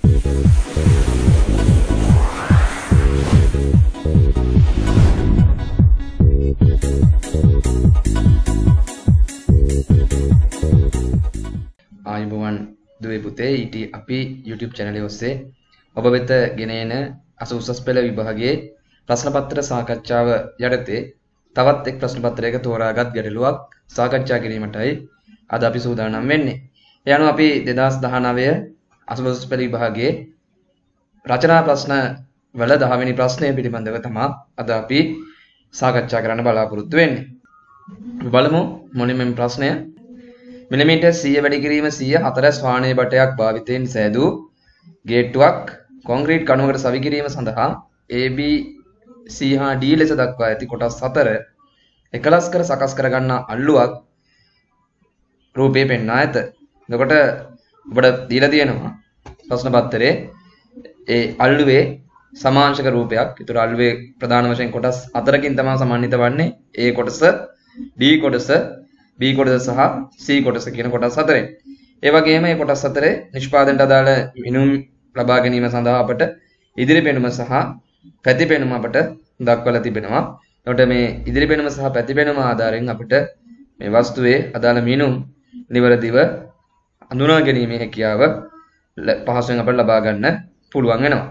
ආයුබෝවන් දුවේ පුතේ ඊට අපි YouTube channel එක ඔස්සේ ඔබ වෙත ගෙන එන අසුසස් පෙළ විභාගයේ ප්‍රශ්න පත්‍ර සාකච්ඡාව යටතේ තවත් එක් ප්‍රශ්න පත්‍රයක තෝරාගත් ගැටලුවක් සාකච්ඡා කිරීමටයි අද අපි සූදානම් වෙන්නේ. ඒ අනුව අපි 2019 අසුසස් පෙළ විභාගයේ රචනා ප්‍රශ්න වල 10 වෙනි ප්‍රශ්නය පිළිබඳව තමයි අද අපි සාකච්ඡා කරන්න බලාපොරොත්තු වෙන්නේ. බලමු මොනින්ම ප්‍රශ්නය. මිලිමීටර් 100 වැඩි කිරීම 104 වාහනයේ බටයක් භාවිතයෙන් සෑදූ ගේට්ටුවක් කොන්ක්‍රීට් කණුවකට සවි කිරීම සඳහා AB C හා D ලෙස දක්වා ඇති කොටස් 4 එකලස් කර සකස් කර ගන්නා අල්ලුවක් රූපේ පෙන්වා ඇත. එතකොට ඔබට දීලා තියෙනවා ප්‍රශ්න පත්‍රයේ ඒ අල්ලුවේ සමාංශක රූපයක්. ඒතර අල්ලුවේ ප්‍රධාන වශයෙන් කොටස් 4කින් තමයි සමන්විත වන්නේ. A කොටස, D කොටස, B කොටස සහ C කොටස කියන කොටස් 4. ඒ වගේම මේ කොටස් 4 නිෂ්පාදනයට අදාළ මිනුම් ලබා ගැනීම සඳහා අපට ඉදිරි පෙනුම සහ පැති පෙනුම අපට දක්වලා තිබෙනවා. එතකොට මේ ඉදිරි පෙනුම සහ පැති පෙනුම ආධාරයෙන් අපිට මේ වස්තුවේ අදාළ මිනුම් නිවැරදිව අඳුනා ගැනීමේ හැකියාව පහසුවෙන් අපට ලබා ගන්න පුළුවන් වෙනවා.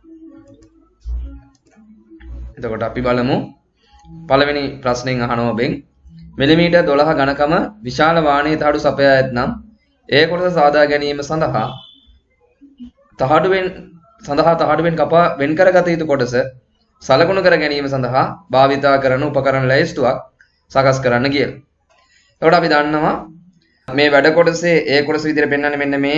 එතකොට අපි බලමු පළවෙනි ප්‍රශ්නෙන් අහනවා ඔබෙන් මිලිමීටර් 12 ඝනකම විශාල වාහනයේ තහඩු සපයා ඇතනම් ඒ කොටස සාදා ගැනීම සඳහා තහඩුවෙන් කපා වෙන් කරගත යුතු කොටස සලකුණු කර ගැනීම සඳහා භාවිතා කරන උපකරණ ලැයිස්තුවක් සකස් කරන්න කියලා. එතකොට අපි දන්නවා මේ වැඩ කොටසේ ඒ කොටස විදිහට පෙන්වන්නේ මෙන්න මේ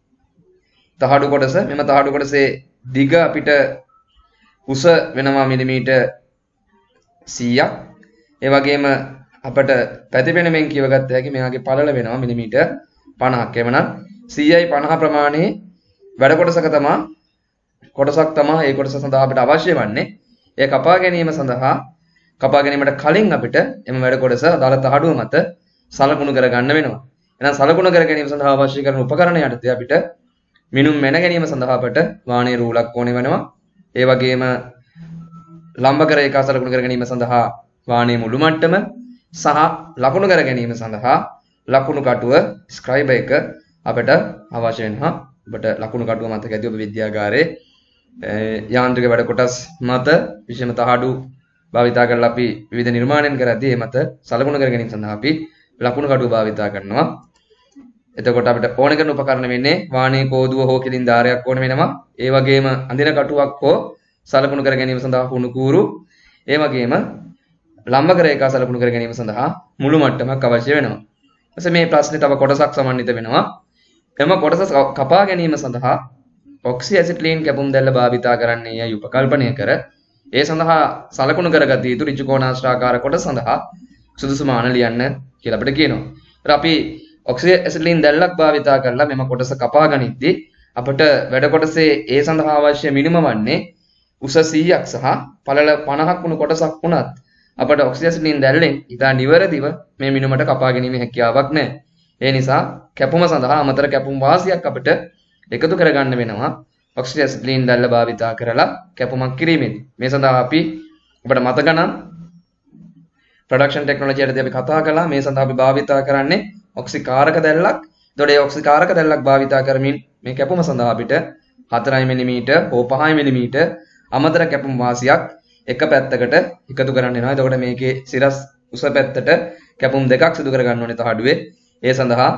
තහඩු කොටස. මෙම තහඩු කොටසේ දිග අපිට උස වෙනවා මිලිමීටර් 100ක්. ඒ වගේම අපට පැතිපෙනුමෙන් කියවගත්ත හැකි මෙයාගේ පළල වෙනවා මිලිමීටර් 50ක්. එවනම් 100යි 50 ප්‍රමාණයේ වැඩ කොටසක් තමයි ඒ කොටස සඳහා අපිට අවශ්‍ය වන්නේ. ඒ කපා ගැනීමට කලින් අපිට එම වැඩ කොටස අදාළ තහඩුව මත සලකුණු කර ගන්න වෙනවා. එහෙනම් සලකුණු කර ගැනීම සඳහා අවශ්‍ය කරන උපකරණ යටතේ අපිට මිනුම් මැන ගැනීම සඳහා අපට වාහනේ රූලක් ඕනේ වෙනවා. ඒ වගේම ලම්බක රේඛා සලකුණු කර ගැනීම සඳහා වාහනේ මුළු මට්ටම සහ ලකුණු කර ගැනීම සඳහා ලකුණු කටුව ස්ක්‍රයිබ් එක අපට අවශ්‍ය වෙනවා. ඔබට ලකුණු කටුව මතක ඇති ඔබ විද්‍යාගාරයේ යාන්ත්‍රික වැඩ කොටස් මත විශේෂම තහඩු භාවිතා කරලා අපි විවිධ නිර්මාණයන් කරද්දී ඒ මත සලකුණු කර ගැනීම සඳහා අපි ලකුණු කටුව භාවිතා කරනවා. එතකොට අපිට ඕන කරන උපකරණ වෙන්නේ වාහනේ කෝදුව හෝ කෙලින් ධාරයක් ඕන වෙනවා. ඒ වගේම අඳින කටුවක් හෝ සලකුණු කර ගැනීම සඳහා හුණු කූරු, ඒ වගේම ලම්බක රේඛා සලකුණු කර ගැනීම සඳහා මුළු මට්ටමක් අවශ්‍ය වෙනවා. ඊපස්සේ මේ ප්‍රශ්නේ තව කොටසක් සමන්විත වෙනවා. එම කොටස කපා ගැනීම සඳහා ඔක්සි ඇසිට්ලීන් කැපුම් දැල්ල භාවිතා කරන්නේ යයි උපකල්පනය කර ඒ සඳහා සලකුණු කරගත යුතු ඍජු කෝණාශ්‍රාකාර කොටස සඳහා සුදුසු මාන ලියන්න කියලා අපිට කියනවා. ඒත් අපි ඔක්සි ඇසිට්ලීන් දැල්ලක් භාවිතා කරලා මෙම කොටස කපා ගනිද්දී අපට වැඩ කොටසේ ඒ සඳහා අවශ්‍ය මිනිම වන්නේ උස 100ක් සහ පළල 50ක් වුණු කොටසක් වුණත් අපට ඔක්සි ඇසිට්ලීන් දැල්ලෙන් ඉතා නිවැරදිව මේ මිනුමට කපා ගැනීමේ හැකියාවක් නැහැ. ඒ නිසා කැපුම සඳහා අමතර කැපුම් වාසියක් අපිට එකතු කරගන්න වෙනවා ඔක්සි ඇසිට්ලීන් දැල්ල භාවිතා කරලා කැපුමක් කිරීමේදී. මේ සඳහා අපි ඔබට මතක නම් ප්‍රොඩක්ෂන් ටෙක්නොලොජි යටතේ අපි කතා කළා මේ සඳහා අපි භාවිතා කරන්නේ ඔක්සි කාරක දැල්ලක්. එතකොට මේ ඔක්සි කාරක දැල්ලක් භාවිතා කරමින් මේ කැපුම සඳහා අපිට 4 මිලිමීටර් හෝ 5 මිලිමීටර් අමතර කැපුම් වාසියක් එක පැත්තකට එකතු කරන්න වෙනවා. එතකොට මේකේ සිරස් උස පැත්තට කැපුම් දෙකක් සිදු කර ගන්න ඕනේ තහඩුවේ. ඒ සඳහා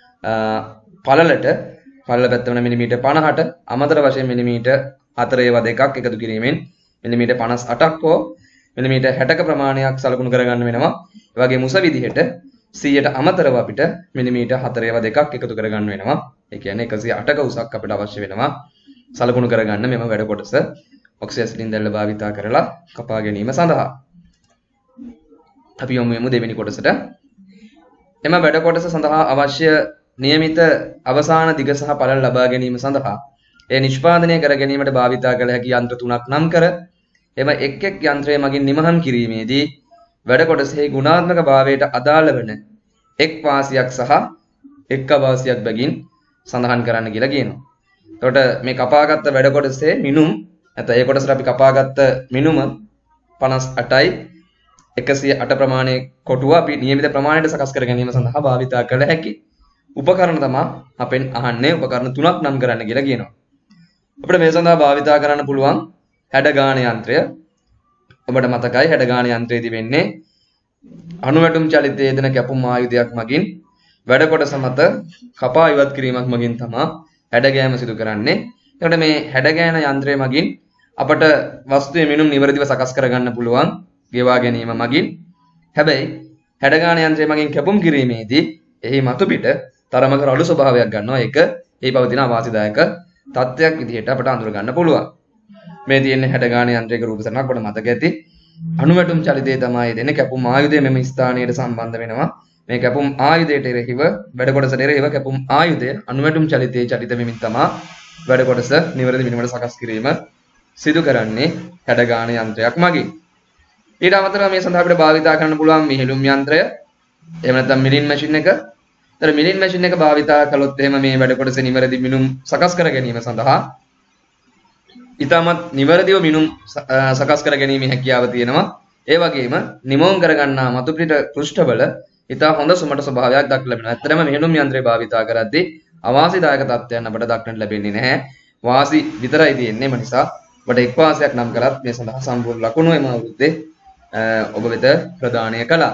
පළල පැත්ත වන මිලිමීටර් 50ට අමතර වශයෙන් මිලිමීටර් 4 ඒවා දෙකක් එකතු කිරීමෙන් මිලිමීටර් 58ක් හෝ මිලිමීටර් 60ක ප්‍රමාණයක් සලකුණු කරගන්න වෙනවා. ඒ වගේම උස විදිහට 100ට අමතරව අපිට මිලිමීටර් 4 ඒවා දෙකක් එකතු කරගන්න වෙනවා. ඒ කියන්නේ 108ක උසක් අපිට අවශ්‍ය වෙනවා සලකුණු කරගන්න මෙම වැඩ කොටස ඔක්සි ඇසිට්ලීන් දැල්ල භාවිතා කරලා කපා ගැනීම සඳහා. අපි යමු දෙවෙනි කොටසට. එම වැඩ කොටස සඳහා අවශ්‍ය නියමිත අවසාන දිග සහ පළල ලබා ගැනීම සඳහා ඒ නිෂ්පාදනය කර ගැනීමට භාවිතා කළ හැකි යන්ත්‍ර තුනක් නම් කර එම එක් යන්ත්‍රය මගින් නිමහන් කිරීමේදී වැඩ කොටසේ ගුණාත්මක භාවයට අදාළ වන එක් වාසියක් සහ එක් අවාසියක් බැගින් සඳහන් කරන්න කියලා කියනවා. එතකොට මේ කපාගත්ත වැඩ කොටසේ මිනුම් නැත්නම් ඒ කොටසට අපි කපාගත්ත මිනුම 58යි 108 ප්‍රමාණයේ කොටුව අපි නියමිත ප්‍රමාණයට සකස් කර ගැනීම සඳහා භාවිතා කළ හැකි උපකරණ තමයි අපෙන් අහන්නේ උපකරණ තුනක් නම් කරන්න කියලා කියනවා. අපිට මේ සඳහා භාවිතා කරන්න පුළුවන් හැඩ ගාන යන්ත්‍රය. ඔබට මතකයි හැඩ ගාන යන්ත්‍රයේදී වෙන්නේ අණුවැටුම් චලිතයේ යෙදෙන කැපුම් ආයුධයක් මගින් වැඩ කොටස මත කපා ඉවත් කිරීමක් මගින් තමයි හැඩ ගෑම සිදු කරන්නේ. එතකොට මේ හැඩ ගෑන යන්ත්‍රය මගින් අපට වස්තුවේ මිනුම් නිවැරදිව සකස් කරගන්න පුළුවන් ගෙවා ගැනීම මගින්. හැබැයි හැඩ ගාන යන්ත්‍රය මගින් කැපුම් කිරීමේදී එහි මතු පිට තරමක රළු ස්වභාවයක් ගන්නවා. ඒක ඒ පවතින අවාසිදායක තත්ත්වයක් විදිහට අපට අඳුර ගන්න පුළුවන්. මේ තියෙන හැඩ ගාන යන්ත්‍රයක රූප සටහනක් අපට මතක ඇති. අණුවැටුම් චලිතයේ තමයි දෙන්නේ කැපුම් ආයුධය මෙම ස්ථානයට සම්බන්ධ වෙනවා. මේ කැපුම් ආයුධයට එරෙහිව වැඩ කොටසට එරෙහිව කැපුම් ආයුධය අණුවැටුම් චලිතයේ චලිත වෙමින් තමයි වැඩ කොටස නිවැරදි මිනුමට සකස් කිරීම සිදු කරන්නේ හැඩ ගාන යන්ත්‍රයක් මගින්. ඊට අමතරව මේ සඳහා අපිට භාවිතා කරන්න පුළුවන් මිහිලුම් යන්ත්‍රය. එහෙම නැත්නම් මිලින් මැෂින් එක. ඒතර මිලින් මැෂින් එක භාවිතා කළොත් එහෙම මේ වැඩ කොටසේ නිවැරදි මිනුම් සකස් කර ගැනීම සඳහා ඊටමත් නිවැරදිව මිනුම් සකස් කර ගැනීමේ හැකියාව තියෙනවා. ඒ වගේම නිමෝම් කරගන්නා මතු පිට පෘෂ්ඨවල ඉතා හොඳ සුමට ස්වභාවයක් දක්වලා ලැබෙනවා. ඇත්තටම මිහිලුම් යන්ත්‍රය භාවිතා කරද්දී අවාසිදායක තත්ත්වයන් අපට දක්නට ලැබෙන්නේ නැහැ. වාසි විතරයි තියෙන්නේ. ඒ නිසා ඔබට එක් වාසියක් නම් කළත් මේ සඳහා සම්පූර්ණ ලකුණු එම අවුරුද්දේ ඔබ වෙත ප්‍රදානය කළා.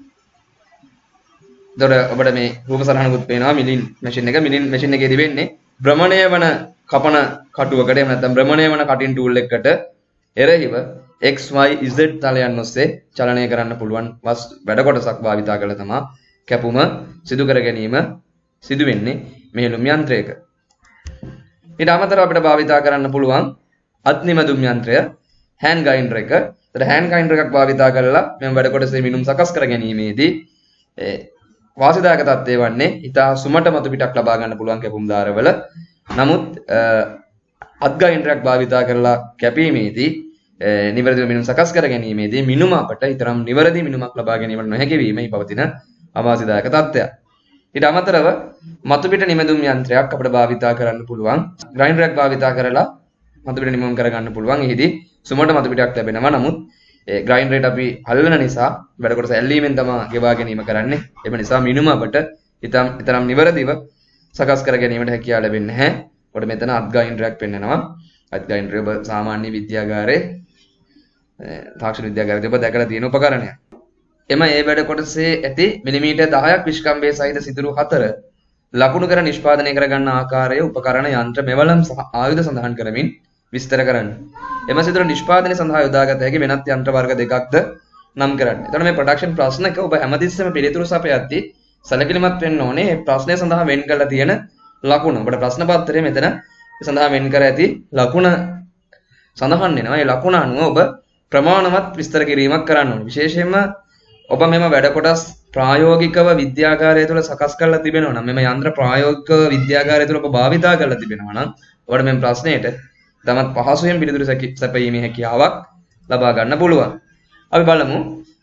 එතකොට ඔබට මේ රූප සටහනකුත් පේනවා මිලින් මැෂින් එක. මිලින් මැෂින් එකේදී වෙන්නේ භ්‍රමණය වන කපන කටුවකට එහෙම නැත්නම් භ්‍රමණය වන කටින් ටූල් එකකට එරෙහිව x y z තලයන් ඔස්සේ චලනය කරන්න පුළුවන් වැඩ කොටසක් භාවිතා කරලා තමයි කැපුම සිදු කර ගැනීම සිදු වෙන්නේ මෙහෙලුම් යන්ත්‍රයක. ඊට අමතරව අපිට භාවිතා කරන්න පුළුවන් අත්නිමදුම් යන්ත්‍රය hand grinder එක. ඒතර hand grinder එකක් භාවිතා කරලා මේ වැඩ කොටසේ මිනුම් සකස් කර ගැනීමේදී වාසිදායක තත්ත්වය වන්නේ ඉතා සුමට මතු පිටක් ලබා ගන්න පුළුවන් කැපුම් ධාරවල. නමුත් අත් ග්‍රයින්ඩරයක් භාවිතා කරලා කැපීමේදී නිවැරදිව මිනුම් සකස් කර ගැනීමේදී මිනුම අපට ඊතරම් නිවැරදි මිනුමක් ලබා ගැනීමට නොහැකි වීමයි පවතින අවාසිදායක තත්ත්වයක්. ඊට අමතරව මතු පිට නිමැදුම් යන්ත්‍රයක් අපිට භාවිතා කරන්න පුළුවන්. ග්‍රයින්ඩරයක් භාවිතා කරලා මතු පිට නිමවුම් කරගන්න පුළුවන්. එහිදී සුමට මතු පිටක් ලැබෙනවා. නමුත් ඒ ග්‍රයින්ඩරයට අපි අල්ලන නිසා වැඩ කොටස ඇල්ලීමෙන් තමයි ගෙවා ගැනීම කරන්නේ. ඒ නිසා මිනුම අපට ඊතරම් නිවැරදිව සකස් කර ගැනීමට හැකියාව ලැබෙන්නේ නැහැ. ඔබට මෙතන අත් ග්‍රයින්ඩරයක් පෙන්වනවා. අත් ග්‍රයින්ඩරය ඔබ සාමාන්‍ය විද්‍යාගාරයේ තාක්ෂණ විද්‍යාගාරයේ ඔබ දැකලා තියෙන උපකරණයක්. එම ඒ වැඩ කොටසේ ඇති මිලිමීටර් 10ක් විස්කම්භය සහිත සිදුරු 4 ලකුණු කර නිෂ්පාදනය කර ගන්න ආකාරය උපකරණ යන්ත්‍ර මෙවලම් සහ ආයුධ සඳහන් කරමින් විස්තර කරන්න. එම සිදුරු නිෂ්පාදනය සඳහා යොදාගත හැකි වෙනත් යන්ත්‍ර වර්ග දෙකක්ද නම් කරන්න. එතකොට මේ ප්‍රොඩක්ෂන් ප්‍රශ්නක ඔබ හැමතිස්සෙම පිළිතුරු සපයද්දී සැලකිලිමත් වෙන්න ඕනේ මේ ප්‍රශ්නය සඳහා වෙන් කරලා තියෙන ලකුණ. ඔබට ප්‍රශ්න පත්‍රයේ මෙතන සඳහා වෙන් කර ඇති ලකුණ සඳහන් වෙනවා. ඒ ලකුණ අනුව ඔබ ප්‍රමාණවත් විස්තර කිරීමක් කරන්න ඕනේ. විශේෂයෙන්ම ඔබ මෙම වැඩ කොටස් ප්‍රායෝගිකව විද්‍යාගාරය තුළ සකස් කරලා තිබෙනවා නම් මෙම යන්ත්‍ර ප්‍රායෝගිකව විද්‍යාගාරය තුළ ඔබ භාවිතා කරලා තිබෙනවා නම් ඔබට මේ ප්‍රශ්නයට තමත් පහසුවෙන් පිළිතුරු සැපයීමේ හැකියාවක් ලබා ගන්න පුළුවන්. අපි බලමු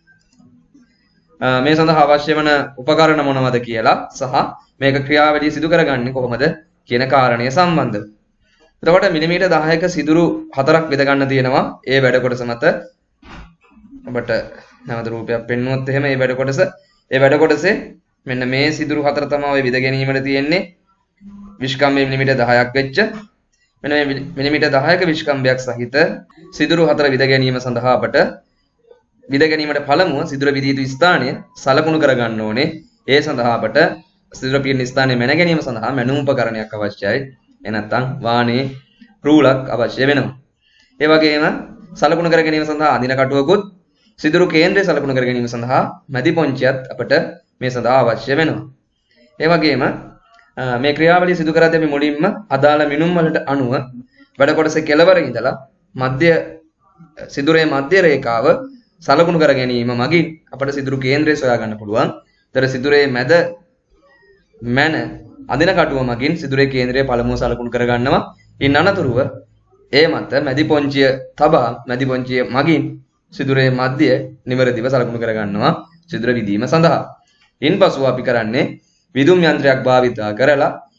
මේ සඳහා අවශ්‍ය වන උපකරණ මොනවද කියලා සහ මේක ක්‍රියාවලිය සිදු කරගන්නේ කොහොමද කියන කාරණය සම්බන්ධව. එතකොට මිලිමීටර් 10ක සිදුරු 4ක් බෙද ගන්න තියෙනවා. ඒ වැඩ කොටස මත ඔබට නැවත රූපයක් පෙන්වුවොත් එහෙම ඒ වැඩ කොටසේ මෙන්න මේ සිදුරු 4 තමයි ඔය විද ගැනීමට තියෙන්නේ. විස්කම්භය මිලිමීටර් 10ක් වෙච්ච මෙන්න මේ මිලිමීටර් 10ක විස්කම්භයක් සහිත සිදුරු 4 විද ගැනීම සඳහා අපට විද ගැනීමට පළමුව සිදුර විදිය යුතු ස්ථානය සලකුණු කර ගන්න ඕනේ. ඒ සඳහා අපට සිදුර පියන ස්ථානය මැන ගැනීම සඳහා මැනුම් උපකරණයක් අවශ්‍යයි. නැත්නම් වානේ රූලක් අවශ්‍ය වෙනවා. ඒ වගේම සලකුණු කර ගැනීම සඳහා අඳින කටුවකුත් සිදුරු කේන්ද්‍රය සලකුණු කර ගැනීම සඳහා මැදි පොන්චියත් අපට මේ සඳහා අවශ්‍ය වෙනවා. ඒ වගේම මේ ක්‍රියාවලිය සිදු කරද්දී අපි මුලින්ම අදාළ මිනුම් වලට අනුව වැඩ කොටසේ කෙළවර ඉඳලා මධ්‍ය සිදුරේ මධ්‍ය රේඛාව සලකුණු කර ගැනීම මගින් අපට සිදුරු කේන්ද්‍රය සොයා ගන්න පුළුවන්. ඒතර සිදුරේ මැද මැන අදින කටුව මගින් සිදුරේ කේන්ද්‍රය පළමුව සලකුණු කර ගන්නවා. ඉන් අනතුරුව ඒ මත මැදි පොන්චිය තබා මැදි පොන්චිය මගින් සිදුරේ මධ්‍ය නිවැරදිව සලකුණු කර ගන්නවා සිදුර විදීම සඳහා. ඉන්පසුව අපි කරන්නේ විදුම් යන්ත්‍රයක් භාවිතා කරලා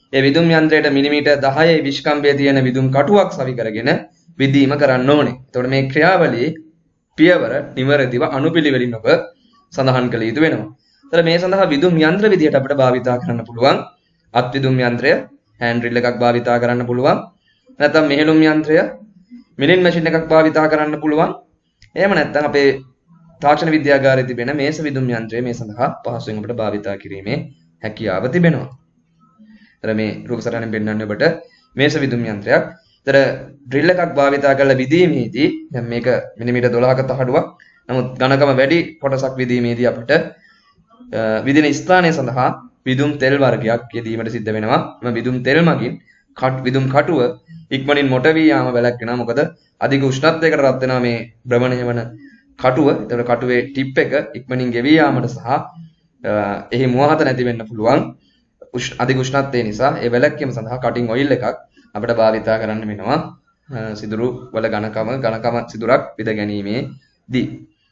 ඒ විදුම් යන්ත්‍රයට මිලිමීටර් 10 විස්කම්භය තියෙන විදුම් කටුවක් සවි කරගෙන විදීම කරන්න ඕනේ. එතකොට මේ ක්‍රියාවලියේ පියවර නිවැරදිව අනුපිළිවෙලින් ඔබ සඳහන් කළ යුතු වෙනවා. එතකොට මේ සඳහා විදුම් යන්ත්‍ර විදියට අපිට භාවිතා කරන්න පුළුවන්. අත් විදුම් යන්ත්‍රය හෑන්ඩ් ඩ්‍රිල් එකක් භාවිතා කරන්න පුළුවන්. නැත්නම් මෙහෙලුම් යන්ත්‍රය මිලින් මැෂින් එකක් භාවිතා කරන්න පුළුවන්. එහෙම නැත්නම් අපේ තාක්ෂණ විද්‍යාගාරයේ තිබෙන මේස විදුම් යන්ත්‍රය මේ සඳහා පහසුවෙන් අපිට භාවිතා කිරීමේ හැකියාව තිබෙනවා. එතන මේ රූප සටහනෙන් පෙන්වන්නේ ඔබට මේස විදුම් යන්ත්‍රයක්. එතන ඩ්‍රිල් එකක් භාවිතා කරලා විදීමේදී දැන් මේක මිලිමීටර් 12ක තහඩුවක්. නමුත් ඝනකම වැඩි කොටසක් විදීමේදී අපිට විදින ස්ථානය සඳහා විදුම් තෙල් වර්ගයක් යෙදීමට සිද්ධ වෙනවා. එම විදුම් තෙල් මගින් විදුම් කටුව ඉක්මනින් මොට වී යාම වැළැක්වෙනවා. මොකද අධික උෂ්ණත්වයකට රත් වෙනවා මේ භ්‍රමණය වන කටුව. එතකොට කටුවේ ටිප් එක ඉක්මනින් ගෙවී යාමට සහ එහි මුවහත නැති වෙන්න පුළුවන්. අධික උෂ්ණත්වය නිසා ඒ වැළැක්වීම සඳහා කටින් ඔයිල් එකක් අපිට භාවිතා කරන්න වෙනවා. සිදුරු වල ඝනකම සිදුරක් විද ගැනීමේදී.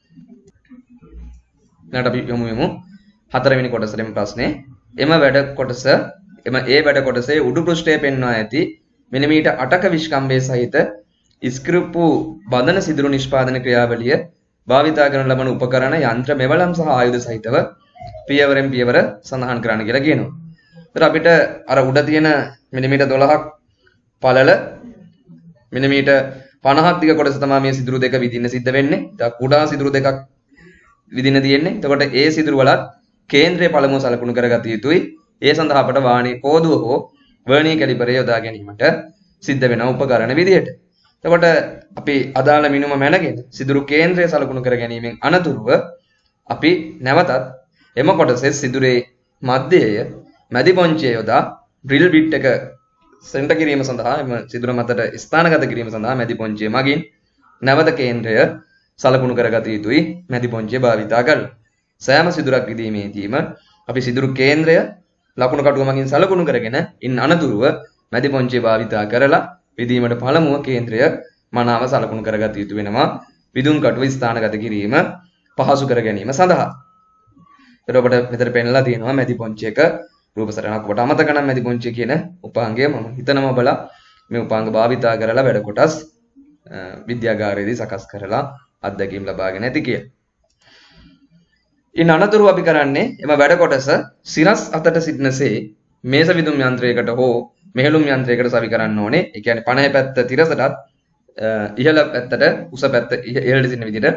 ඊළඟට අපි යමු හතරවෙනි කොටසේම ප්‍රශ්නේ. එම වැඩ කොටසේ උඩු පෘෂ්ඨයේ පෙන්වා ඇති මිලිමීටර් 8ක විස්කම්භය සහිත ස්ක්‍රිප්පු බඳන සිදුරු නිෂ්පාදන ක්‍රියාවලිය භාවිතා කරන ලබන උපකරණ යන්ත්‍ර මෙවලම් සහ ආයුධ සහිතව පියවරෙන් පියවර සඳහන් කරන්න කියලා කියනවා. ඒතර අපිට අර උඩ තියෙන මිලිමීටර් 12ක් පළල මිලිමීටර් 50ක් දිග කොටස තමයි මේ සිදුරු දෙක විදින්න සිද්ධ වෙන්නේ. දැන් කුඩා සිදුරු දෙකක් විදින්න තියෙන්නේ. එතකොට ඒ සිදුරු වලත් කේන්ද්‍රය පළමුව සලකුණු කරගත යුතුයි. ඒ සඳහා අපට වාණී කෝදුව හෝ වර්නියර් කැලිපරය යොදා ගැනීමට සිද්ධ වෙන උපකරණ විදියට. එතකොට අපි අදාළ මිනුම මැනගෙන සිදුරු කේන්ද්‍රය සලකුණු කර ගැනීමෙන් අනතුරුව අපි නැවතත් එම කොටසේ සිදුරේ මැදය මැදි පොන්චිය යොදා ඩ්‍රිල් බිට් එක සෙන්ටර් කිරීම සඳහා එම සිදුර මතට ස්ථානගත කිරීම සඳහා මැදි පොන්චිය මගින් නැවත කේන්ද්‍රය සලකුණු කරගත යුතුයි. මැදි පොන්චිය භාවිතා කරලා සෑම සිදුරක් විදීමේදීම අපි සිදුරු කේන්ද්‍රය ලකුණු කටුව මගින් සලකුණු කරගෙන ඉන් අනතුරුව මැදි පොන්චිය භාවිතා කරලා විදීමට පළමුව කේන්ද්‍රය මනාව සලකුණු කරගත යුතු වෙනවා. විදුම් කටුව ස්ථානගත කිරීම පහසු කර ගැනීම සඳහා. එතකොට ඔබට මෙතන පෙන්නලා තියෙනවා මැදි පොන්චියක රූප සටහනක්. ඔබට අමතක නම් මැදි පොන්චිය කියන උපාංගය මම හිතනවා ඔබලා මේ උපාංග භාවිතා කරලා වැඩ කොටස් විද්‍යාගාරයේදී සකස් කරලා අත්දැකීම් ලබාගෙන ඇති කියලා. ඉන් අනතුරුව අපි කරන්නේ එම වැඩ කොටස සිරස් අතට සිටිනසේ මේස විදුම් යන්ත්‍රයකට හෝ මෙහෙලුම් යන්ත්‍රයකට සවි කරන්න ඕනේ. ඒ කියන්නේ පණේ පැත්ත තිරසටත් ඉහළ පැත්තට උස පැත්ත ඉහළට සිටින විදිහට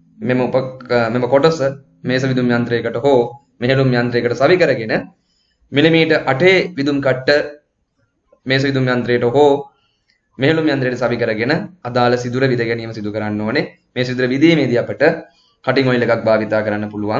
මෙම කොටස මේස විදුම් යන්ත්‍රයකට හෝ මෙහෙලුම් යන්ත්‍රයකට සවි කරගෙන මිලිමීටර් 8 විදුම් කට්ට මේස විදුම් යන්ත්‍රයට හෝ මෙහෙලුම් යන්ත්‍රයට සවි කරගෙන අදාළ සිදුර විද ගැනීම සිදු කරන්න ඕනේ. මේ සිදුර විදීමේදී අපට කටින් ඔයිල් එකක් භාවිතා කරන්න පුළුවන්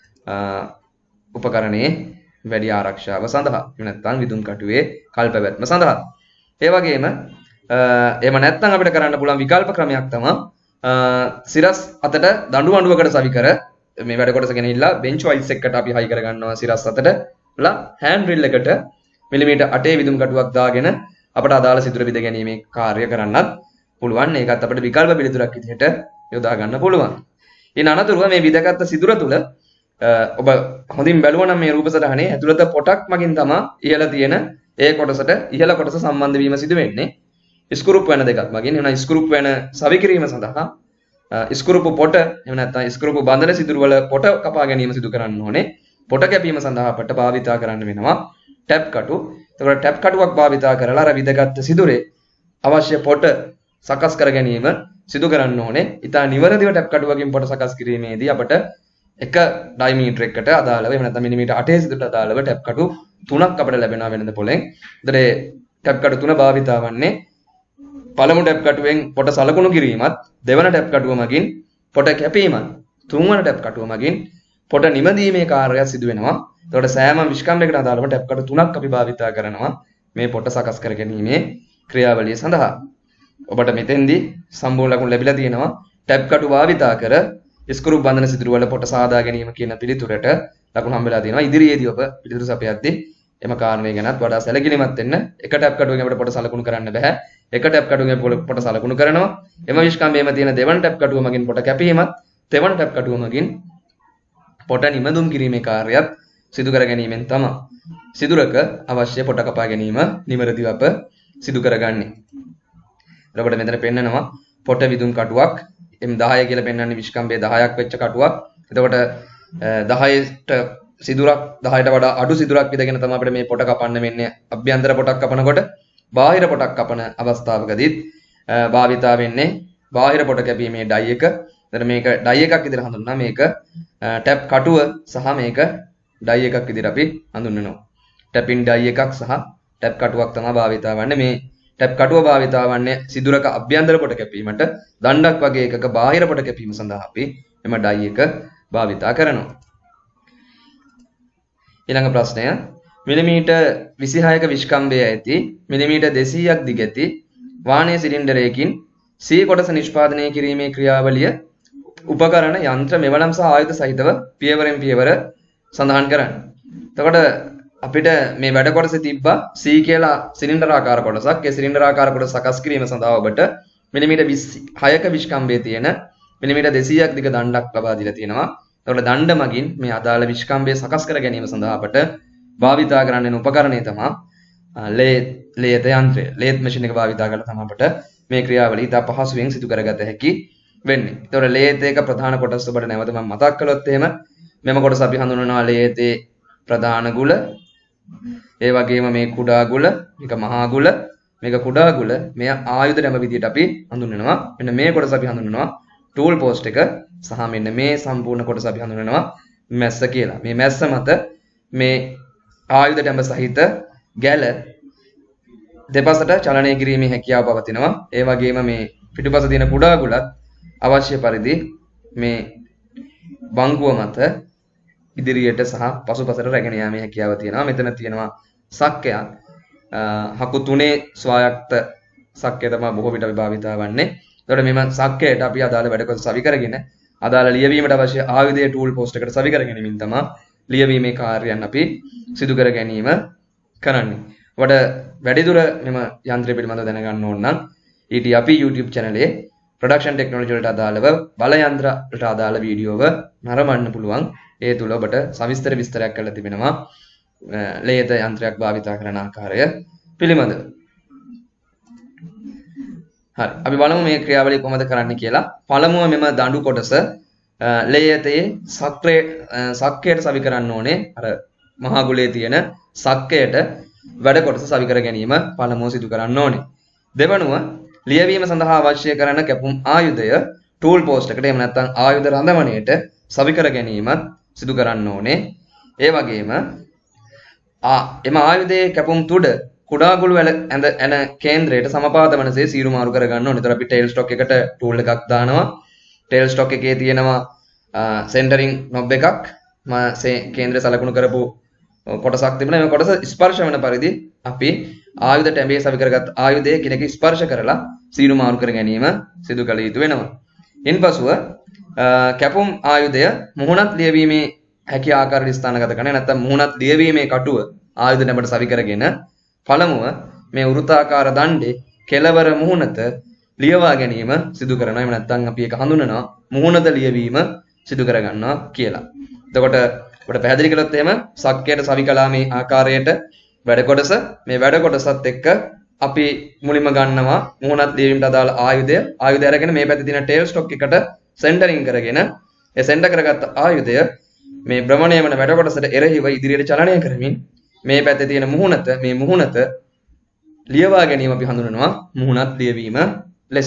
උපකරණයේ වැඩි ආරක්ෂාව සඳහා. එහෙම නැත්නම් විදුම් කටුවේ කල් පැවැත්ම සඳහා. ඒ වගේම එහෙම නැත්නම් අපිට කරන්න පුළුවන් විකල්ප ක්‍රමයක් තමයි සිරස් අතට දඬු අඬුවකට සවි කර මේ වැඩ කොටස ගෙනilla බෙන්ච් වයිස් එකකට අපි හයි කර ගන්නවා සිරස් අතට ලා හෑන්ඩ් ඩ්‍රිල් එකට මිලිමීටර් 8 විදුම් කටුවක් දාගෙන අපට අදාළ සිදුර විද ගැනීමේ කාර්යය කරන්නත් පුළුවන්. ඒකත් අපිට විකල්ප පිළිතුරක් විදිහට යොදා ගන්න පුළුවන්. ඉන් අනතුරුව මේ විදගත් සිදුර තුල ඔබ හොඳින් බැලුවා නම් මේ රූප සටහනේ ඇතුළත පොටක් මගින් තමයි ඉහළ තියෙන ඒ කොටසට ඉහළ කොටස සම්බන්ධ වීම සිදු වෙන්නේ. ස්ක්‍රූප් වෙන දෙකක් මගින්. එහෙනම් ස්ක්‍රූප් වෙන සවි කිරීම සඳහා ස්ක්‍රූප් පොට එහෙම නැත්නම් ස්ක්‍රූප් බඳන සිදුරු වල පොට කපා ගැනීම සිදු කරන්න ඕනේ. පොට කැපීම සඳහා අපට භාවිතා කරන්න වෙනවා ටැප් කටු. එතකොට ටැප් කටුවක් භාවිතා කරලා අර විදගත් සිදුරේ අවශ්‍ය පොට සකස් කර ගැනීම සිදු කරන්න ඕනේ. ඊට නිවැරදිව ටැප් කටුවකින් පොට සකස් කිරීමේදී අපට එක ඩයිමීටර එකකට අදාළව එහෙම නැත්නම් මිලිමීටර් 8 සිදුරට අදාළව ටැප් කටු 3ක් අපිට ලැබෙනවා වෙනද පොලෙන්. ඒතර ටැප් කටු 3 භාවිතා වන්නේ පළමු ටැප් කටුවෙන් පොට සලකුණු කිරීමත්, දෙවන ටැප් කටුව මගින් පොට කැපීමත්, තුන්වන ටැප් කටුව මගින් පොට නිමදීමේ කාර්යය සිදු වෙනවා. ඒතකොට සෑම විස්කම්යකට අදාළව ටැප් කටු 3ක් අපි භාවිතා කරනවා මේ පොට සකස් කර ගැනීමේ ක්‍රියාවලිය සඳහා. ඔබට මෙතෙන්දී සම්පූර්ණ ලකුණු ලැබිලා තියෙනවා. ටැප් කටු භාවිතා කර ස්ක්‍රූ බඳන සිදුරු වල පොට සාදා ගැනීම කියන පිළිතුරට ලකුණු හම්බෙලා තියෙනවා. ඉදිරියේදී ඔබ පිළිතුරු සපයද්දී එම කාරණේ ගැනත් වඩා සැලකිලිමත් වෙන්න. එක ටැප් කටුවකින් අපිට පොට සලකුණු කරන්න බෑ. එක ටැප් කටුවකින් පොට සලකුණු කරනවා. එම විස්කම්භයේම තියෙන දෙවන ටැප් කටුව මගින් පොට කැපීමත්, තෙවන ටැප් කටුව මගින් පොට නිමදුම් කිරීමේ කාර්යයත් සිදු කර ගැනීමෙන් තමයි සිදුරක අවශ්‍ය පොට කපා ගැනීම නිවැරදිව අප සිදු කරගන්නේ. එතකොට මෙතන පෙන්නනවා පොට විදුන් කටුවක් M10 කියලා පෙන්වන්නේ විස්කම්බේ 10ක් වෙච්ච කටුවක්. එතකොට 10ට සිදුරක් 10ට වඩා අඩු සිදුරක් විදගෙන තමයි අපිට මේ පොට කපන්න වෙන්නේ. අභ්‍යන්තර පොටක් කපනකොට බාහිර පොටක් කපන අවස්ථාවකදීත් භාවිතා වෙන්නේ බාහිර පොට කැපීමේ ඩයි එක. එතන මේක ඩයි එකක් විදිහට හඳුන්වනවා. මේක ටැප් කටුව සහ මේක ඩයි එකක් විදිහට අපි හඳුන්වනවා. ටැපින් ඩයි එකක් සහ ටැප් කටුවක් තමයි භාවිතා වන්නේ. මේ ටැප් කටුව භාවිතා වන්නේ සිදුරක අභ්‍යන්තර පොට කැපීමට, දණ්ඩක් වගේ එකක බාහිර පොට කැපීම සඳහා අපි එම ඩයි එක භාවිතා කරනවා. ඊළඟ ප්‍රශ්නය මිලිමීටර් 26ක විස්කම්භය ඇති මිලිමීටර් 200ක් දිග ඇති වාහනයේ සිලින්ඩරයකින් C කොටස නිෂ්පාදනය කිරීමේ ක්‍රියාවලිය උපකරණ යන්ත්‍ර මෙවලම් සහ ආයුධ සහිතව පියවරෙන් පියවර සඳහන් කරන්න. එතකොට අපිට මේ වැඩ කොටසේ තිබ්බා C කියලා සිලින්ඩර් ආකාර කොටසක්. ඒ සිලින්ඩර් ආකාර කොටස සකස් කිරීම සඳහා ඔබට මිලිමීටර් 26ක විස්කම්භය තියෙන මිලිමීටර් 200ක් දිග දණ්ඩක් ලබා දීලා තියෙනවා. එතකොට දණ්ඩ මගින් මේ අදාළ විස්කම්භය සකස් කර ගැනීම සඳහා අපට භාවිතා කරන්න වෙන උපකරණය තමයි ලේත යන්ත්‍රය. ලේත් මැෂින් එක භාවිතා කරලා තමයි අපට මේ ක්‍රියාවලිය ඉතා පහසුවෙන් සිදු කරගත හැකි වෙන්නේ. එතකොට ලේත් එක ප්‍රධාන කොටස් ඔබට නැවත මම මතක් කළොත් එහෙම මෙම කොටස අපි හඳුන්වනවා ලේතේ ප්‍රධාන ගුල, ඒ වගේම මේ කුඩා ගුල, මේක මහා ගුල, මේක කුඩා ගුල, මේ ආයුධ නැම විදියට අපි හඳුන්වනවා. මෙන්න මේ කොටස අපි හඳුන්වනවා ටූල් පෝස්ට් එක සහ මෙන්න මේ සම්පූර්ණ කොටස අපි හඳුන්වනවා මැස්ස කියලා. මේ මැස්ස මත මේ ආයුධ ඩැඹ සහිත ගැල දෙපසට චලනය කිරීමේ හැකියාව පවතිනවා. ඒ වගේම මේ පිටුපස තියෙන කුඩා ගුලත් අවශ්‍ය පරිදි මේ බංගුව මත ඉදිරියට සහ පසුපසට රැගෙන යාමේ හැකියාව තියෙනවා. මෙතන තියෙනවා සක්කයක්. හකු තුනේ ස්වායක්ත සක්කය තමයි බොහෝ විට අපි භාවිතා වන්නේ. එතකොට මෙම සක්කයට අපි අදාළ වැඩ කොටස සවි කරගෙන අදාළ ලියවීමට අවශ්‍ය ආයුධයේ ටූල් පෝස්ට් එකට සවි කර ගැනීමෙන් තමයි ලියවීමේ කාර්යයන් අපි සිදු කර ගැනීම කරන්නේ. ඔබට වැඩිදුර මෙම යන්ත්‍රය පිළිබඳව දැනගන්න ඕන නම් ඊට අපි YouTube channel ප්‍රොඩක්ෂන් ටෙක්නොලොජි වලට අදාළව බල යන්ත්‍ර වලට අදාළ වීඩියෝව නරඹන්න පුළුවන්. ඒ තුල ඔබට සවිස්තර විස්තරයක් කරලා තිබෙනවා ලේත යන්ත්‍රයක් භාවිතා කරන ආකාරය පිළිබඳව. හරි. අපි බලමු මේ ක්‍රියාවලිය කොහොමද කරන්න කියලා. පළමුව මෙම දඬු කොටස ලේතේ සක්කයට සවි කරන්න ඕනේ. අර මහා ගුලේ තියෙන සක්කයට වැඩ කොටස සවි කර ගැනීම පළමුව සිදු කරන්න ඕනේ. දෙවනුව ලියවීම සඳහා අවශ්‍ය කරන කැපුම් ආයුධය ටූල් පෝස්ට් එකට එහෙම නැත්නම් ආයුධ රඳවණයට සවි කර ගැනීම සිදු කරන්න ඕනේ. ඒ වගේම එම ආයුධයේ කැපුම් තුඩ කුඩා ගුළු ඇන කේන්ද්‍රයට සමපාත වනසේ සීරු මාරු කර ගන්න ඕනේ. ඒතර අපි ටේල් ස්ටොක් එකට ටූල් එකක් දානවා. ටේල් ස්ටොක් එකේ තියෙනවා සෙන්ටරින් නොබ් එකක්. කේන්ද්‍රය සලකුණු කරපු කොටසක් තිබුණා. මේ කොටස ස්පර්ශ වෙන පරිදි අපි ආයුධ ටැඹේ සවි කරගත් ආයුධයේ කෙනෙක් ස්පර්ශ කරලා සීරු මාරු කර ගැනීම සිදු කළ යුතු වෙනවා. ඉන්පසුව කැපුම් ආයුධය මුහුණත් ලියවීමේ හැකි ආකාරයට ස්ථානගත කරන නැත්නම් මුහුණත් ලියවීමේ කටුව ආයුධ නැඹට සවි කරගෙන පළමුව මේ වෘත්තාකාර දණ්ඩේ කෙළවර මුහුණත ලියවා ගැනීම සිදු කරනවා. එහෙම නැත්නම් අපි ඒක හඳුනනවා මුහුණත ලියවීම සිදු කර ගන්නවා කියලා. එතකොට අපිට පැහැදිලි කළොත් එහෙම සක්කයට සවි කළා මේ ආකාරයට වැඩ කොටස මේ වැඩ කොටසත් එක්ක අපි මුලින්ම ගන්නවා මුහුණත් ලියවීමට අදාළ ආයුධය අරගෙන මේ පැත්තේ තියෙන ටේල් ස්ටොක් එකට සෙන්ටරින් කරගෙන ඒ සෙන්ටර් කරගත්ත ආයුධය මේ භ්‍රමණය වන වැඩ කොටසට එරෙහිව ඉදිරියට චලනය කරමින් මේ පැත්තේ තියෙන මුහුණත ලියවා ගැනීම අපි හඳුනනවා මුහුණත් ලියවීම ලෙස.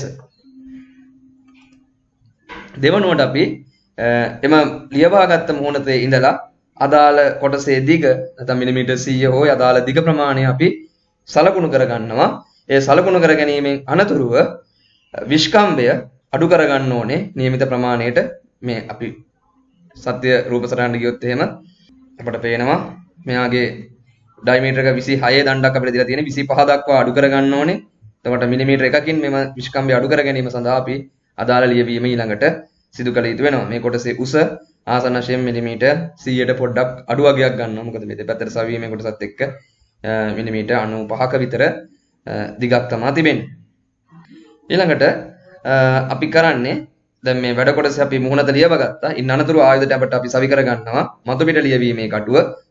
දෙවනුවට අපි එම ලියවාගත්ත මුහුණතේ ඉඳලා අදාළ කොටසේ දිග නැත්නම් මිලිමීටර් 100 හෝ අදාළ දිග ප්‍රමාණය අපි සලකුණු කර ගන්නවා. ඒ සලකුණු කර ගැනීමෙන් අනතුරුව විස්කම්භය අඩු කර ගන්න ඕනේ නියමිත ප්‍රමාණයට. මේ අපි සත්‍ය රූප සටහනට ගියොත් එහෙම අපට පේනවා මෙයාගේ ඩයමීටර් එක 26 දණ්ඩක් අපිට දීලා තියෙන 25 දක්වා අඩු කර ගන්න ඕනේ. එතකොට මිලිමීටර් එකකින් මෙම විස්කම්භය අඩු කර ගැනීම සඳහා අපි අදාළ ලියවීම ඊළඟට සිදු කළ යුතු වෙනවා. මේ කොටසේ උස ආසන්න වශයෙන් මිලිමීටර් 100ට පොඩ්ඩක් අඩු වගයක් ගන්නවා. මොකද මේ දෙපැත්තට සවීමේ කොටසත් එක්ක මිලිමීටර් 95ක විතර දිගක් තමයි තිබෙන්නේ. ඊළඟට අපි කරන්නේ දැන් මේ වැඩ කොටසේ අපි මුහුණත ලියව ගත්තා. ඉන්න අනතුරු ආයුධ ටැබට අපි සවි කර ගන්නවා මතු පිට ලියවීමේ කටුව.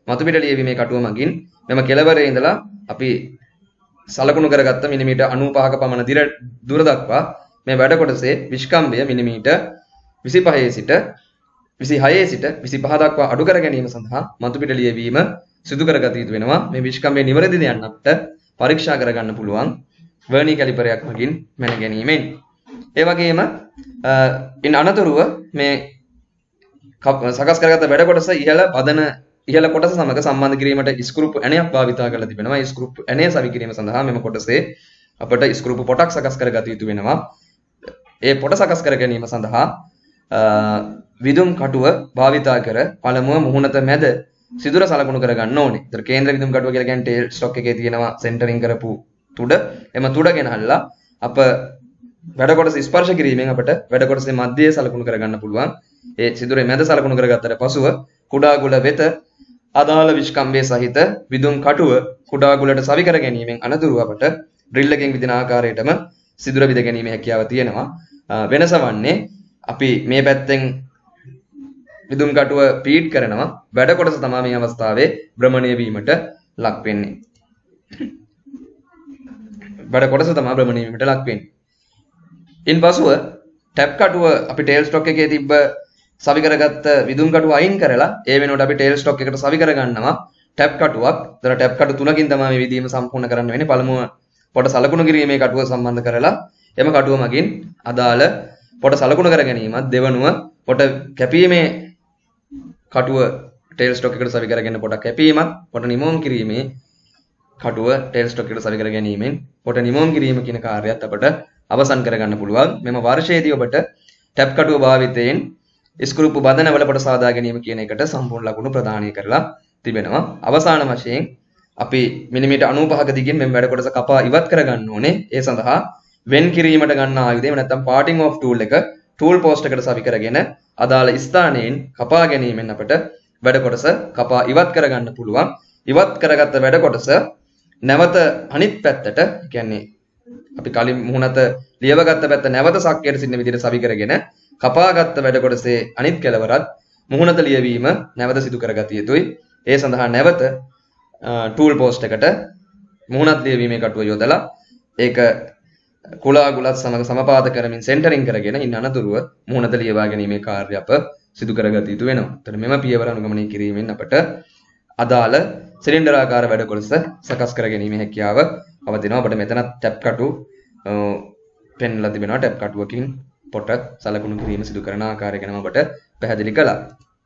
මතු පිට ලියවීමේ කටුව මගින් මෙම කෙළවරේ ඉඳලා අපි සලකුණු කරගත්ත මිලිමීටර් 95ක පමණ දුර දක්වා මේ වැඩ කොටසේ විස්කම්භය මිලිමීටර් 25 සිට 26 සිට 25 දක්වා අඩු කර ගැනීම සඳහා මතු පිට ලියවීම සිදු කරගත යුතු වෙනවා. මේ විස්කම්භය නිවැරදිද යන්නට පරීක්ෂා කරගන්න පුළුවන් වර්නි කැලිපරයක් මගින් මැන ගැනීමෙන්. ඒ වගේම ඉන් අනතුරුව මේ සකස් කරගත්ත වැඩ කොටස ඉහළ කොටස සමග සම්බන්ධ කිරීමට ස්ක්‍රූප් ඇණයක් භාවිතා කරලා තිබෙනවා. මේ ස්ක්‍රූප් ඇණය සවි කිරීම සඳහා මෙම කොටසේ අපට ස්ක්‍රූප් පොටක් සකස් කරගත යුතු වෙනවා. ඒ පොට සකස් කර ගැනීම සඳහා විදුම් කටුව භාවිතා කර පළමුව මුහුණත මැද සිදුර සලකුණු කරගන්න ඕනේ. ඒතර කේන්ද්‍ර විදුම් කටුව කියලා කියන්නේ ටේල් ස්ටොක් එකේ තියෙනවා සෙන්ටරින් කරපු තුඩ. එම තුඩ ගෙනහල්ලා අප වැඩ කොටස ස්පර්ශ කිරීමෙන් අපට වැඩ කොටසේ මැදයේ සලකුණු කරගන්න පුළුවන්. ඒ සිදුරේ මැද සලකුණු කරගත්තට පසුව කුඩා ගුල වෙත අදාළ විස්කම්භය සහිත විදුම් කටුව කුඩා ගුලට සවි කර ගැනීමෙන් අනතුරුව අපට ඩ්‍රිල් එකෙන් විදින ආකාරයටම සිදුර විද ගැනීමේ හැකියාව තියෙනවා. වෙනස වන්නේ අපි මේ පැත්තෙන් විදුම් කටුව පීඩ් කරනවා. වැඩ කොටස තමයි මේ අවස්ථාවේ භ්‍රමණය වීමට ලක් වෙන්නේ. වැඩ කොටස තමයි භ්‍රමණය වීමට ලක් වෙන්නේ. ඉන්පසුව ටැප් කටුව අපි ටේල් ස්ටොක් එකේ තිබ්බ සවි කරගත්ත විදුම් කටුව අයින් කරලා ඒ වෙනුවට අපි ටේල් ස්ටොක් එකට සවි කරගන්නවා ටැප් කටුවක්. ඒතර ටැප් කටු තුනකින් තමයි මේ විදීම සම්පූර්ණ කරන්න වෙන්නේ. පළමුව පොට සලකුණු කිරීමේ කටුව සම්බන්ධ කරලා එම කටුව මගින් අදාළ පොට සලකුණු කර ගැනීමත්, දෙවනුව පොට කැපීමේ කටුව ටේල් ස්ටොක් එකට සවි කරගෙන පොට කැපීමත්, පොට නිමෝම් කිරීමේ කටුව ටේල් ස්ටොක් එකට සවි කර ගැනීමෙන් පොට නිමෝම් කිරීම කියන කාර්යයත් අපට අවසන් කරගන්න පුළුවන්. මෙම වර්ෂයේදී ඔබට ටැප් කටුව භාවිතයෙන් ස්ක්‍රූප් බදනවල පොට සාදා ගැනීම කියන එකට සම්පූර්ණ ලකුණු ප්‍රදානය කරලා තිබෙනවා. අවසාන වශයෙන් අපි මිලිමීටර් 95ක දිගින් මෙම වැඩ කොටස කපා ඉවත් කරගන්න ඕනේ. ඒ සඳහා වෙන් කිරීමට ගන්න ආයුධය නැත්නම් පාටිං ඔෆ් ටූල් එක ටූල් පෝස්ට් එකට සවි කරගෙන අදාළ ස්ථානයෙන් කපා ගැනීමෙන් අපට වැඩ කොටස කපා ඉවත් කරගන්න පුළුවන්. ඉවත් කරගත්ත වැඩ කොටස නැවත අනිත් පැත්තට කියන්නේ අපි කලින් මුහුණත ලියවගත්ත පැත්ත නැවත සක්කයට සිටින විදිහට සවි කරගෙන කපාගත්ත වැඩ කොටසේ අනිත් කෙළවරත් මුහුණත ලියවීම නැවත සිදු කරගatiya යුතුයි. ඒ සඳහා නැවත ටූල් පෝස්ට් එකට මුහුණත් ලියවීමේ කටුව යොදලා ඒක කුලා ගුලත් සමග සමපාත කරමින් සෙන්ටරින් කරගෙන ඉන්න අනතුරුව මුහුණත ලියවා ගැනීමේ කාර්යය අප සිදු කරගatiya යුතු වෙනවා. එතන මෙම පියවර අනුගමනය කිරීමෙන් අපට අදාළ සිලින්ඩර් ආකාර වැඩ කොටස සකස් කර ගැනීමේ හැකියාව පවතිනවා. අපිට මෙතන ටැප් කටු පෙන්ලා තිබෙනවා. ටැප් කටුවකින් පොට සලකුණු කිරීම සිදු කරන ආකාරය ගැන ඔබට පැහැදිලි කළා.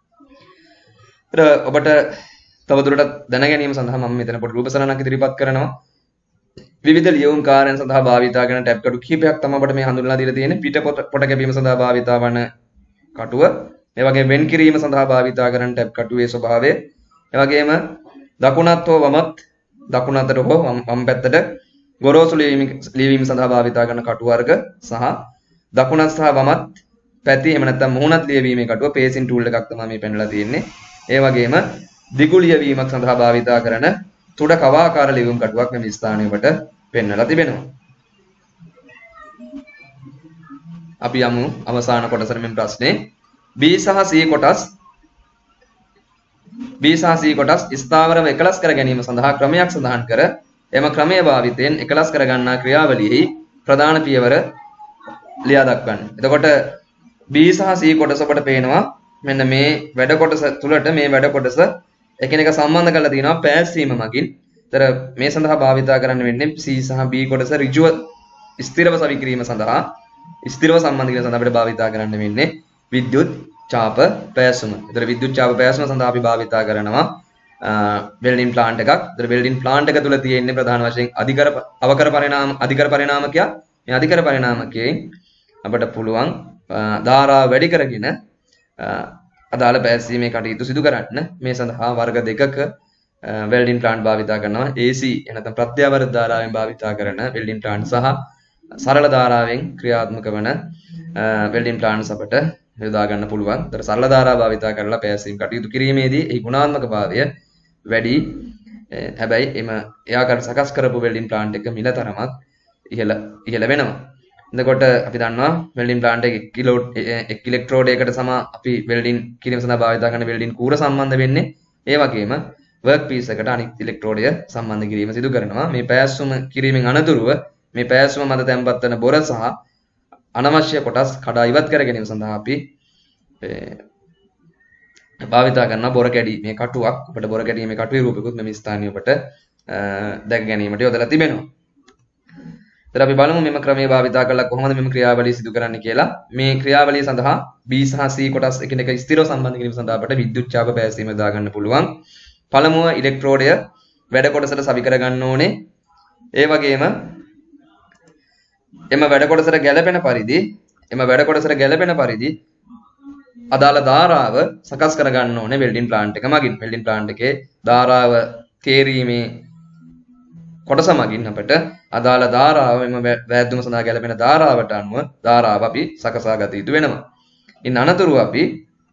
ඔබට තවදුරටත් දැන ගැනීම සඳහා මම මෙතන පොඩි රූප සටහනක් ඉදිරිපත් කරනවා. විවිධ ලියවුම් කාර්යයන් සඳහා භාවිතා කරන ටැප් කටු කිහිපයක් තමයි අපිට මේ හඳුන්වලා දීලා තියෙන්නේ. පිට පොට කැපීම සඳහා භාවිතා වන කටුව, ඒ වගේම වෙන් කිරීම සඳහා භාවිතා කරන ටැප් කටුවේ ස්වභාවය, ඒ වගේම දකුණත් හෝ වමත් දකුණතට හෝ වම් පැත්තට ගොරෝසු ලියවීම සඳහා භාවිතා කරන කටු වර්ග සහ දකුණත් සහ වමත් පැති එහෙම නැත්නම් මුහුණත් ලියවීමේ කටුව පේසින් ටූල් එකක් තමයි මේ පෙන්වලා තියෙන්නේ. ඒ වගේම දිගු ලියවීමක් සඳහා භාවිතා කරන තුඩ කවාකාර ලියවීම් කටුවක් මේ ස්ථානයේ ඔබට පෙන්වලා තිබෙනවා. අපි යමු අවසාන කොටසට මෙන් ප්‍රශ්නේ. B සහ C කොටස් ස්ථාවරව එකලස් කර ගැනීම සඳහා ක්‍රමයක් සඳහන් කර එම ක්‍රමයේ භාවිතයෙන් එකලස් කර ගන්නා ක්‍රියාවලියෙහි ප්‍රධාන පියවර ලියා දක්වන්න. එතකොට B සහ C කොටස ඔබට පේනවා මෙන්න මේ වැඩ කොටස තුලට මේ වැඩ කොටස එකිනෙක සම්බන්ධ කරලා තියෙනවා පෑස්සීම මගින්. ඒතර මේ සඳහා භාවිතා කරන්න වෙන්නේ C සහ B කොටස ඍජුව ස්ථිරව සවි කිරීම සඳහා ස්ථිරව සම්බන්ධ කිරීම සඳහා අපිට භාවිතා කරන්න වෙන්නේ විද්‍යුත් ඡාප පෑසුම. ඒතර විද්‍යුත් ඡාප පෑසුම සඳහා අපි භාවිතා කරනවා වෙල්ඩින් ප්ලාන්ට් එකක්. ඒතර වෙල්ඩින් ප්ලාන්ට් එක තුල තියෙන්නේ ප්‍රධාන වශයෙන් අධිකර පරිණාමකයක්. මේ අධිකර පරිණාමකයෙන් අපට පුළුවන් ධාරාව වැඩි කරගෙන අදාළ පෑසීමේ කටයුතු සිදු කරන්න. මේ සඳහා වර්ග දෙකක වෙල්ඩින් ප්ලාන්ට් භාවිතා කරනවා. AC එනතම් ප්‍රත්‍යාවර්ත ධාරාවෙන් භාවිතා කරන වෙල්ඩින් ප්ලාන්ට් සහ සරල ධාරාවෙන් ක්‍රියාත්මක වන වෙල්ඩින් ප්ලාන්ට්ස් අපට යොදා ගන්න පුළුවන්. ඒතර සරල ධාරා භාවිතා කරලා පෑසීම් කටයුතු කිරීමේදී ඒ ගුණාත්මක භාවය වැඩි. හැබැයි එයාකට සකස් කරපු වෙල්ඩින් ප්ලාන්ට් එක මිල තරමක් ඉහළ වෙනවා. එතකොට අපි දන්නවා වෙල්ඩින් ප්ලාන්ට් එක 1 ඉලෙක්ට්‍රෝඩයකට සම අපි වෙල්ඩින් කිරීම සඳහා භාවිත කරන වෙල්ඩින් කූර සම්බන්ධ වෙන්නේ. ඒ වගේම work piece එකට අනිත් ඉලෙක්ට්‍රෝඩය සම්බන්ධ කිරීම සිදු කරනවා. මේ පෑස්සුම කිරීමෙන් අනතුරුව මේ පෑස්සුම මත තැන්පත් වන බොර සහ අනවශ්‍ය කොටස් කඩා ඉවත් කර ගැනීම සඳහා අපි භාවිතා කරන බොර කැඩි මේ කටුවක් ඔබට බොර කැඩීමේ කටුවේ රූපිකුත් මෙම ස්ථානයේ ඔබට දැක ගැනීමට යොදලා තිබෙනවා. ඊට අපි බලමු මෙම ක්‍රමයේ භාවිතා කරලා කොහොමද මෙම ක්‍රියාවලිය සිදු කරන්නේ කියලා. මේ ක්‍රියාවලිය සඳහා B සහ C කොටස් එකිනෙක ස්ථිරව සම්බන්ධ කිරීම සඳහා අපට විද්‍යුත් ඡාප පැසීම දා ගන්න පුළුවන්. පළමුව ඉලෙක්ට්‍රෝඩය වැඩ කොටසට සවි කර ගන්න ඕනේ. ඒ වගේම එම වැඩ කොටසට ගැළපෙන පරිදි අදාළ ධාරාව සකස් කර ගන්න ඕනේ වෙල්ඩින් ප්ලාන්ට් එක මගින්. වෙල්ඩින් ප්ලාන්ට් එකේ ධාරාව තේරීමේ කොටස මගින් අපට අදාළ ධාරාව මෙම වෑද්දුම සඳහා ගැළපෙන ධාරාවට අනුව ධාරාව අපි සකසා ගත යුතු වෙනවා. ඉන් අනතුරුව අපි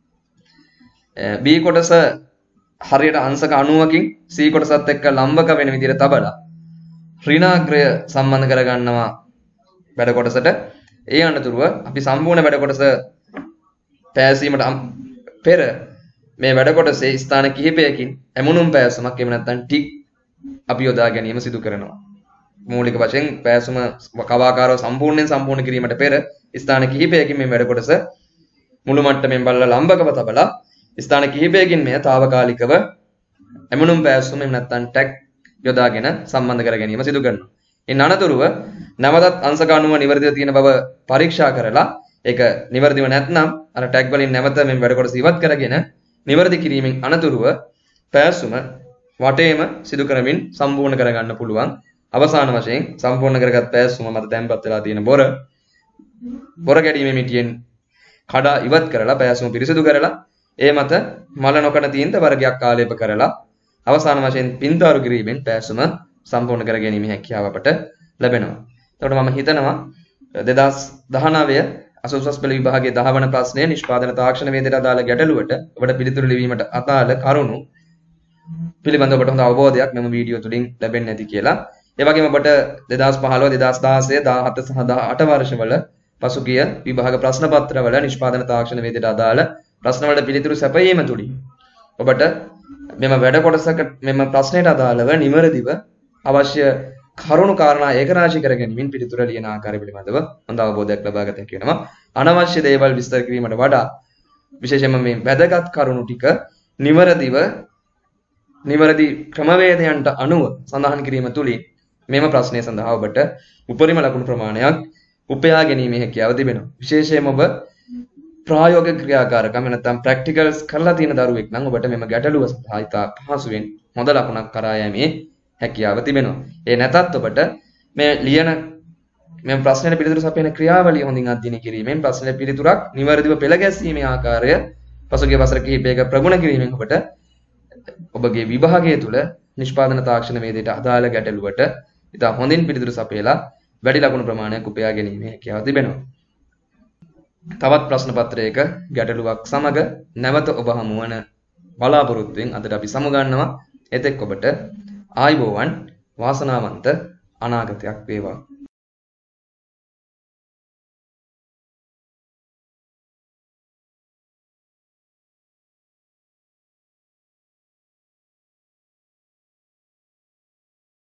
B කොටස හරියට අංශක 90කින් C කොටසත් එක්ක ලම්බක වෙන විදිහට තබලා ඍණාග්‍රය සම්බන්ධ කර ගන්නවා වැඩ කොටසට. ඒ අනතුරුව අපි සම්පූර්ණ වැඩ කොටස පෑසීමට පෙර මේ වැඩ කොටසේ ස්ථාන කිහිපයකින් ඇමුණුම් පෑසුමක් එහෙම නැත්නම් ටික් අපි යොදා ගැනීම සිදු කරනවා. මූලික වශයෙන් පෑසුම කවාකාරව සම්පූර්ණ කිරීමට පෙර ස්ථාන කිහිපයකින් මේ වැඩ කොටස මුළු මට්ටමින් බලලා ලම්බකව තබලා ස්ථාන කිහිපයකින් මෙය తాවකාලිකව ඇමුණුම් පෑසුම එහෙම නැත්නම් ටැග් යොදාගෙන සම්බන්ධ කර ගැනීම සිදු කරනවා. ඉන් අනතුරුව නැවතත් අංශක 90 නිවැරදිව තියෙන බව පරීක්ෂා කරලා ඒක නිවැරදිව නැත්නම් අර ටැග් වලින් නැවත මේ වැඩ කොටස ඉවත් කරගෙන නිවැරදි කිරීමෙන් අනතුරුව පෑසුම වටේම සිදු කරමින් සම්පූර්ණ කර ගන්න පුළුවන්. අවසාන වශයෙන් සම්පූර්ණ කරගත් පෑසුම මත තැන්පත් වෙලා තියෙන බොර කැඩීමේ මිටියෙන් කඩා ඉවත් කරලා පෑසුම පිරිසිදු කරලා ඒ මත මල නොකඩ තීන්ත වර්ගයක් ආලේප කරලා අවසාන වශයෙන් පින්තාරු කිරීමෙන් පෑසුම සම්පූර්ණ කර ගැනීමේ හැකියාව අපට ලැබෙනවා. එතකොට මම හිතනවා 2019 අසෝසස් පෙළ විභාගයේ 10 වන ප්‍රශ්නය නිෂ්පාදන තාක්ෂණ වේදයට අදාළ ගැටලුවට ඔබට පිළිතුරු ලිවීමට අදාළ කරුණු පිළිබඳව ඔබට හොඳ අවබෝධයක් මෙම වීඩියෝ තුලින් ලැබෙන්නේ නැති කියලා. ඒ වගේම ඔබට 2015 2016 17 සහ 18 වර්ෂවල පසුගිය විභාග ප්‍රශ්න පත්‍රවල නිෂ්පාදන තාක්ෂණ වේදයට අදාළ ප්‍රශ්න වලට පිළිතුරු සැපයීම තුලින් ඔබට මෙම වැඩ කොටසක මෙම ප්‍රශ්නයට අදාළව නිවැරදිව අවශ්‍ය කරුණු කාරණා ඒකරාශී කර ගැනීමෙන් පිළිතුර ලියන ආකාරය පිළිබඳව හොඳ අවබෝධයක් ලබා ගත හැකි වෙනවා. අනවශ්‍ය දේවල් විස්තර කිරීමට වඩා විශේෂයෙන්ම මේ වැදගත් කරුණු ටික නිවැරදි ක්‍රමවේදයන්ට අනුව සඳහන් කිරීම තුලින් මෙම ප්‍රශ්නය සඳහා ඔබට උපරිම ලකුණු ප්‍රමාණයක් උපයා ගැනීමේ හැකියාව තිබෙනවා. විශේෂයෙන්ම ඔබ ප්‍රායෝගික ක්‍රියාකාරකම් නැත්නම් ප්‍රැක්ටිකල්ස් කරලා තියෙන දරුවෙක් නම් ඔබට මෙම ගැටලුව සඳහා ඉතා පහසුවෙන් හොඳ ලකුණක් කරා යෑමේ හැකියාව තිබෙනවා. ඒ නැතත් ඔබට මේ ලියන මේ ප්‍රශ්නෙට පිළිතුරු සපයන ක්‍රියාවලිය හොඳින් අධ්‍යයනය කිරීමෙන් ප්‍රශ්නෙට පිළිතුරක් නිවැරදිව පෙළ ගැස්වීමේ ආකාරය පසුගිය වසර කිහිපයක ප්‍රගුණ කිරීමෙන් ඔබට ඔබගේ විභාගය තුළ නිෂ්පාදන තාක්ෂණ වේදයට අදාළ ගැටලුවට ඉතා හොඳින් පිළිතුරු සපයලා වැඩි ලකුණු ප්‍රමාණයක් උපයා ගැනීමේ හැකියාව තිබෙනවා. තවත් ප්‍රශ්න පත්‍රයක ගැටලුවක් සමග නැවත ඔබ හමු වන බලාපොරොත්තුවෙන් අදට අපි සමුගන්නවා. එතෙක් ඔබට ආයුබෝවන් වාසනාවන්ත අනාගතයක් වේවා.